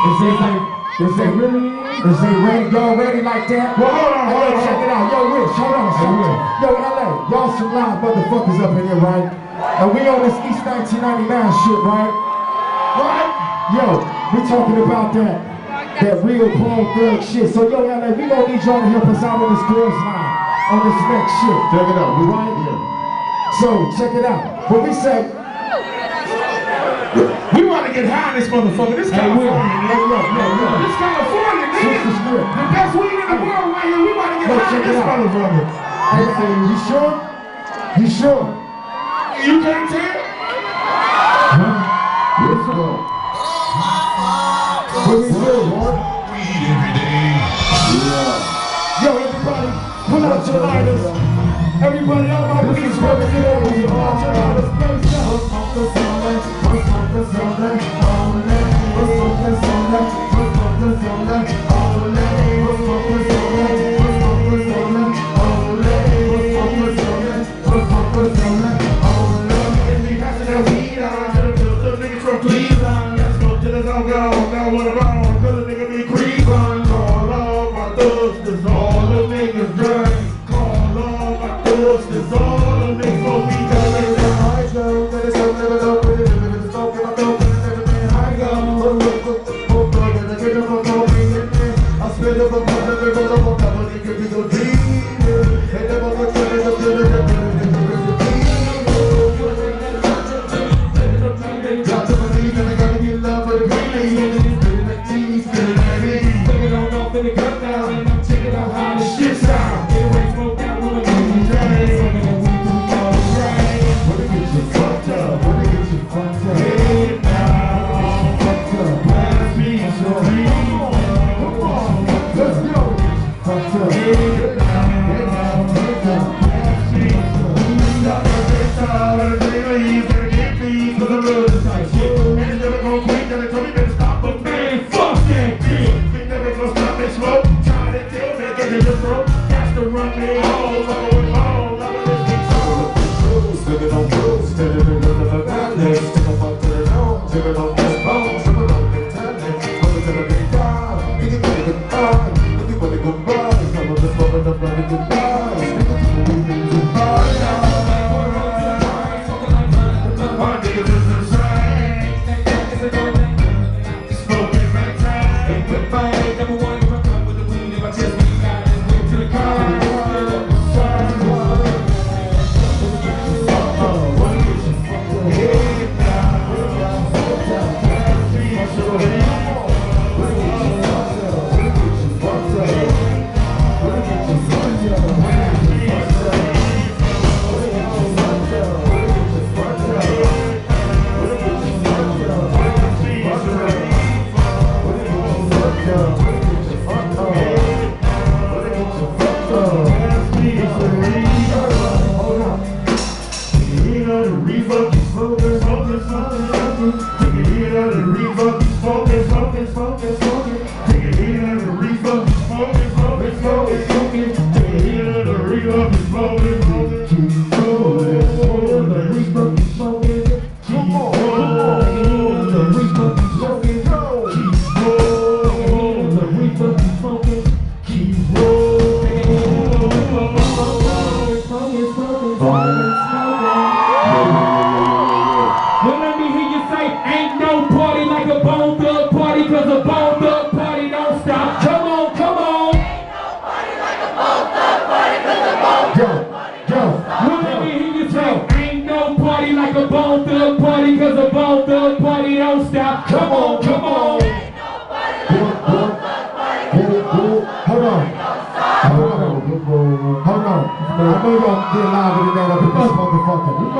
Is they ready? Y'all ready like that? Well, hold on. Check it out. Yo, Rich, hold on. Yo, LA, y'all some live motherfuckers up in here, right? And we on this East 1999 shit, right? Right? Yo, we talking about that real bone thug shit. So, yo, LA, we gonna need y'all to help us out on this girls line, on this next shit. Check it out. You right? Yeah. So, check it out. When we say, we want to get high in this motherfucker. This California, nigga. This California, nigga. The best weed in the world right here. We want to get high in this motherfucker. Hey, you sure? You sure? You can't tell? Let's go. What we do, boy? Yo, everybody, pull out your lighters. Everybody, all my police representatives, pull out your lighters. Hold on. I know y'all get live with it up in this motherfucker.